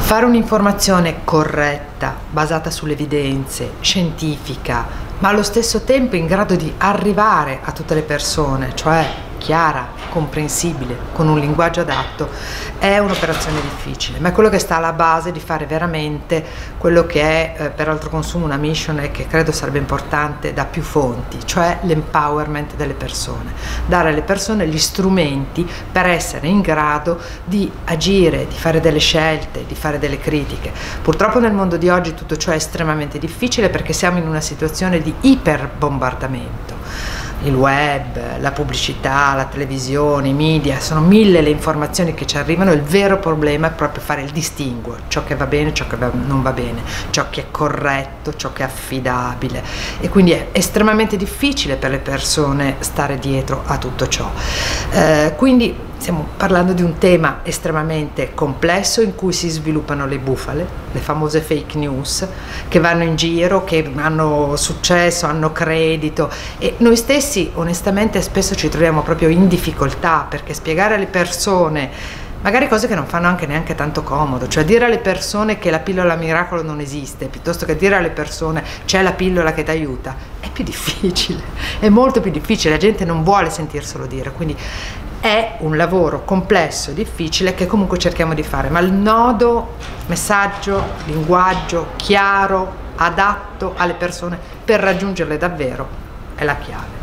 Fare un'informazione corretta, basata sulle evidenze, scientifica, ma allo stesso tempo in grado di arrivare a tutte le persone, cioè chiara, comprensibile, con un linguaggio adatto, è un'operazione difficile, ma è quello che sta alla base di fare veramente quello che è per Altro Consumo una mission e che credo sarebbe importante da più fonti, cioè l'empowerment delle persone, dare alle persone gli strumenti per essere in grado di agire, di fare delle scelte, di fare delle critiche. Purtroppo nel mondo di oggi tutto ciò è estremamente difficile perché siamo in una situazione di iperbombardamento. Il web, la pubblicità, la televisione, i media, sono mille le informazioni che ci arrivano. Il vero problema è proprio fare il distinguo, ciò che va bene, ciò che non va bene, ciò che è corretto, ciò che è affidabile, e quindi è estremamente difficile per le persone stare dietro a tutto ciò. Quindi stiamo parlando di un tema estremamente complesso in cui si sviluppano le bufale, le famose fake news che vanno in giro, che hanno successo, hanno credito, e noi stessi onestamente spesso ci troviamo proprio in difficoltà perché spiegare alle persone magari cose che non fanno anche neanche tanto comodo, cioè dire alle persone che la pillola miracolo non esiste piuttosto che dire alle persone c'è la pillola che ti aiuta, è più difficile, è molto più difficile, la gente non vuole sentirselo dire, quindi è un lavoro complesso e difficile che comunque cerchiamo di fare, ma il nodo, messaggio, linguaggio chiaro, adatto alle persone per raggiungerle davvero è la chiave.